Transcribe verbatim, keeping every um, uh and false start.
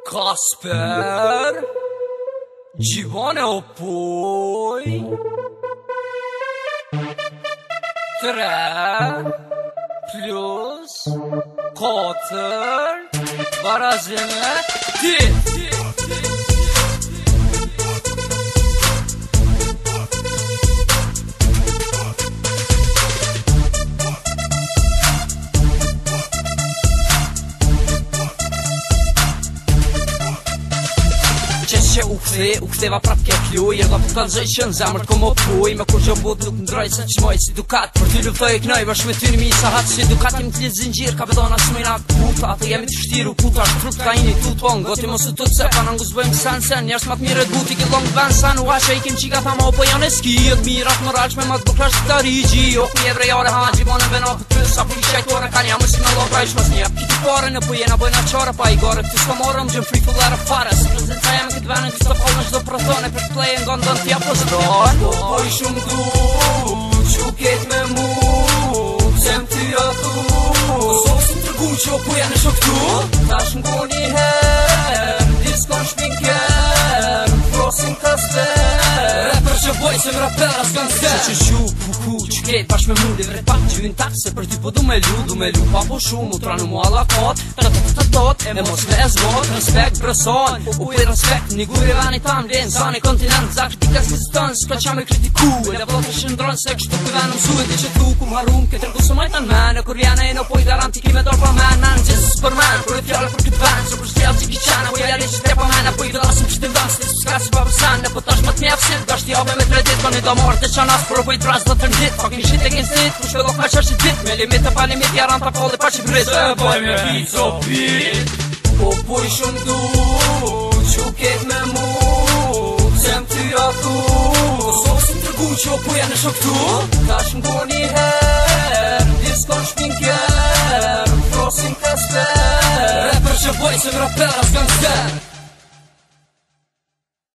Kasper Gjivane o poj Tre Plus Katër Barazime Ti Që u kthe, u ktheva prap ke pluj Erdha për kalzoj që në zemër t'ko më puj Me kur që bot nuk m'droj se që moj si dukat Për ty luftoj e knoj, bashkë me ty në mi sa hatë Si dukat jem t'lit zingjir, ka bedona s'mejna puta Ate jemi t'shtiru puta, shtrut ka ini tut on Goti mos të tut se pa nëngus bëjmë sen sen Njerës ma t'mire t'buti ki long ven sen U ashe i kem qika tha ma o po janë e ski Jët mirat më raqme ma t'buklash t'ta rigji Jo mi evre jare ha gjibone vena për ty Sa për i qajtore ka një mësi me lo pra ish mas një Kiti pare në pujena bojna qare pa i gore Këty s'ka morëm gjëm free full era fare Se prezenca jemi këtë venin që të polën qdo protone Për të play nga ndon t'ja po zdron Po i shumë du Që ket me mu Sem t'ja thu Sos në tërgu që po janë e shok tu Tash m'ko një her Diskon shpinker Frosin Kasper Rapper që boj se m'rapper as gangster Që që shu puku që ket bash me mu Dhe vret pak që vin tak se për ty po du me lu Du me lu pa po shumë U tranu mu ala kot Të të të tot E mos me ezgot Respekt brëson U për respekt Një guri vani tam Len zani kontinent Za kritika s'kizitën S'ka qa me kritiku E le vlot të shëndron Se kështu për venë mësu E di që tu ku m'harum Këtë rëgu së majtan men E kur vjene e në poj garanti ki me dorë pa men Në në gjithës për men Kur e fjallë për këtë ven Së për shtjallë që ki qana Po jali që te pa men E po i vëllasim që të vdan Se s'ka si pa përsen E po tash më t'mjefësit Ga shti abe me tre dit Ka një do marrë të qanas Por o po i dras do të ndit Fucking shit e gjensit Ku shve do ka qërë që dit Me limit e pa limit Jaran ta polli pa që brit E boj me pizzo pit Po po i shumë du Që ket me mu Sem t'ja thu Sos në tërgu që po janë e shok tu Tash m'ko një her Diskon shpinker Frosin Kasper Rapper që boj se m'rapper as gangster